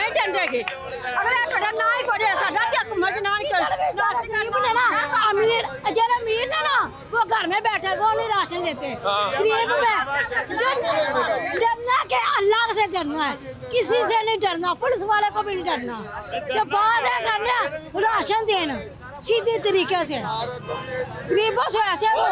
नहीं देंगे अगले थोड़ा ना ही करे साडा ते हुकूमत ना गरीब ने ना अमीर जरा अमीर ने ना वो घर में बैठे वो नहीं राशन लेते गरीब में डरना के अल्लाह से डरना है किसी से नहीं डरना पुलिस वाले को भी नहीं डरना तो बाद है करना राशन देना सीधे तरीके से गरीबों से ऐसे वो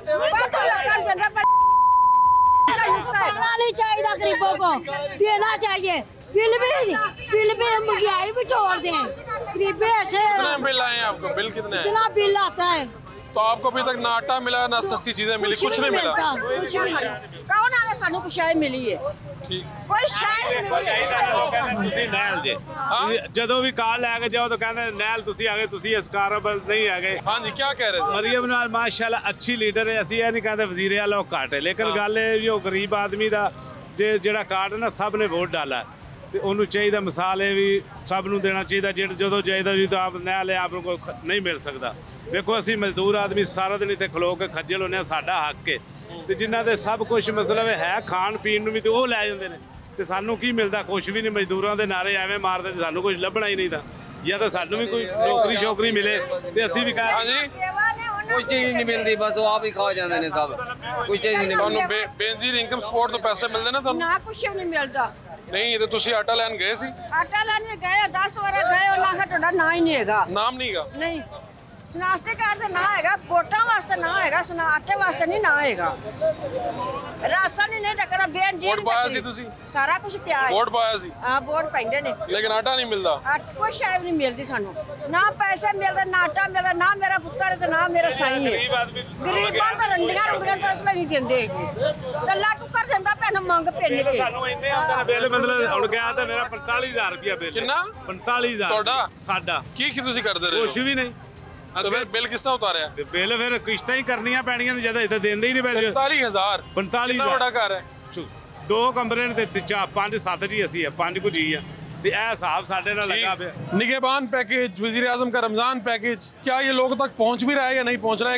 चाहिए गरीबों को देना चाहिए बिल भी महंगाई भी छोड़ दें गरीबी ऐसे बिल आए आपको बिल कितने इतना बिल आता है तो आपको अभी तक ना आटा मिला ना सस्ती चीजें मिली कुछ नहीं मिला कुछ भी नहीं कौन आगे सानू कुछ शायद मिली है कोई शायद नहल जे ਜਦੋਂ ਵੀ ਕਾਰ ਲੈ ਕੇ ਜਾਓ तो कहते नहल ਤੁਸੀਂ ਆ ਗਏ ਤੁਸੀਂ ਇਸ ਕਾਰੋਬਾਰ नहीं आ गए हाँ जी क्या कह रहे थे मरियम नवाज माशाल्लाह अच्छी लीडर है ਅਸੀਂ ਇਹ ਨਹੀਂ ਕਹਿੰਦੇ ਵਜ਼ੀਰ ਆਲਾ ਘੱਟ ਹੈ लेकिन ਗੱਲ ਇਹ ਜੋ ਗਰੀਬ ਆਦਮੀ ਦਾ ਜਿਹੜਾ ਕਾਰਡ ਨਾ ਸਭ ਨੇ ਵੋਟ ਡਾਲਾ ਤੇ ਉਹਨੂੰ ਚਾਹੀਦਾ ਮਿਸਾਲ ਇਹ ਵੀ ਸਭ ਨੂੰ ਦੇਣਾ ਚਾਹੀਦਾ ਜਦੋਂ ਚਾਹੀਦਾ ਜੀ ਤਾਂ ਆਪ ਨਹਿਲ ਆਪ ਨੂੰ ਕੋਈ ਨਹੀਂ ਮਿਲ ਸਕਦਾ ਵੇਖੋ ਅਸੀਂ ਮਜ਼ਦੂਰ ਆਦਮੀ ਸਾਰਾ ਦਿਨ ਇੱਥੇ ਖਲੋ ਕੇ ਖੱਜਲ ਹੁੰਦੇ ਆ ਸਾਡਾ ਹੱਕ ਹੈ ਤੇ ਜਿਨ੍ਹਾਂ ਦੇ ਸਭ ਕੁਝ ਮਤਲਬ ਹੈ ਖਾਣ ਪੀਣ ਨੂੰ ਵੀ ਤੇ ਉਹ ਲੈ ਜਾਂਦੇ ਨੇ ਤੇ ਸਾਨੂੰ ਕੀ ਮਿਲਦਾ ਕੁਝ ਵੀ ਨਹੀਂ ਮਜ਼ਦੂਰਾਂ ਦੇ ਨਾਰੇ ਐਵੇਂ ਮਾਰਦੇ ਤੇ ਸਾਨੂੰ ਕੁਝ ਲੱਭਣਾ ਹੀ ਨਹੀਂ ਤਾਂ ਜਾਂ ਤਾਂ ਸਾਨੂੰ ਵੀ ਕੋਈ ਨੌਕਰੀ ਸ਼ੌਕਰੀ ਮਿਲੇ ਤੇ ਅਸੀਂ ਵੀ ਕਹਾਂ ਹਾਂਜੀ कोई चीज नहीं मिलती बस वो आप ही खा जाते हैं सब कोई चीज नहीं ਤੁਹਾਨੂੰ ਬੇਨਜ਼ੀਰ ਇਨਕਮ ਸਪੋਰਟ ਤੋਂ ਪੈਸੇ ਮਿਲਦੇ ਨੇ ਤੁਹਾਨੂੰ ना कुछ भी नहीं मिलता ਨਹੀਂ ਤੇ ਤੁਸੀਂ ਆਟਾ ਲੈਣ ਗਏ ਸੀ आटा लेने गए 10 बार गए ਉਹਨਾਂ ਦਾ ਤੁਹਾਡਾ ਨਾ ਹੀ ਨਹੀਂ ਹੈਗਾ ਨਾਮ ਨਹੀਂਗਾ ਨਹੀਂ ਸਨਾਸਤੇ ਕਾਰਡ ਤੇ ਨਾ ਹੈਗਾ ਵੋਟਾਂ ਵਾਸਤੇ ਨਾ ਹੈਗਾ ਆਟੇ ਵਾਸਤੇ ਨਹੀਂ ਨਾ ਹੈਗਾ ਰਾਸ਼ਨ ਹੀ ਨਹੀਂ ਟੱਕਰਾ ਬੇਨ ਜੀ ਵੋਟ ਪਾਇਆ ਸੀ ਤੁਸੀਂ ਸਾਰਾ ਕੁਝ ਪਿਆ ਹੈ ਵੋਟ ਪਾਇਆ ਸੀ ਆ ਵੋਟ ਪੈਂਦੇ ਨੇ ਲੇਕਿਨ ਆਟਾ ਨਹੀਂ ਮਿਲਦਾ ਕੋਈ ਸ਼ਾਇਦ ਨਹੀਂ ਮਿਲਦੀ ਸਾਨੂੰ ਨਾ ਪੈਸੇ ਮਿਲਦੇ ਨਾ ਆਟਾ ਮਿਲਦਾ ਨਾ ਮੇਰਾ ਪੁੱਤਰ ਹੈ ਤੇ ਨਾ ਮੇਰਾ ਸਾਈ ਹੈ ਗਰੀਬਾਂ ਤਾਂ ਰੰਡੀਆਂ ਤਾਂ ਅਸਲ ਨਹੀਂ ਦਿੰਦੇ ਕੱਲਾ ਟੁੱਕਰ ਦਿੰਦਾ ਭੈਣ ਮੰਗ ਪਿੰਨ ਕੇ ਸਾਨੂੰ ਇੰਨੇ ਆਉਂਦੇ ਨੇ ਬਿੱਲ ਮਤਲਬ ਹੁਣ ਗਿਆ ਤਾਂ ਮੇਰਾ 45000 ਰੁਪਿਆ ਬਿੱਲ ਕਿੰਨਾ 45000 ਤੁਹਾਡਾ ਸਾਡਾ ਕੀ ਤੁਸੀਂ ਕਰਦੇ ਰਹੇ ਕੁਛ ਵੀ ਨਹੀਂ तो फिर बिल किसने उतारा ਤੇ ਬਿੱਲ ਫਿਰ ਕਿਸ਼ਤਾਂ ਹੀ ਕਰਨੀਆਂ ਪੈਣੀਆਂ ਨੇ ਜਦ ਇੱਥੇ ਦਿੰਦੇ ਹੀ ਨਹੀਂ ਪੈਸੇ 45000 45000 बड़ा घर है ਦੋ ਕਮਰੇ ਨੇ ਤੇ 5-7 ਜੀ ਅਸੀਂ ਆ 5 ਕੁ ਜੀ ਆ ਤੇ ਇਹ ਹਿਸਾਬ ਸਾਡੇ ਨਾਲ ਲੱਗਾ ਪਿਆ निगहबान पैकेज वजीर आजम का रमजान पैकेज क्या ये लोगों तक पहुंच भी रहा है या नहीं पहुंच रहा है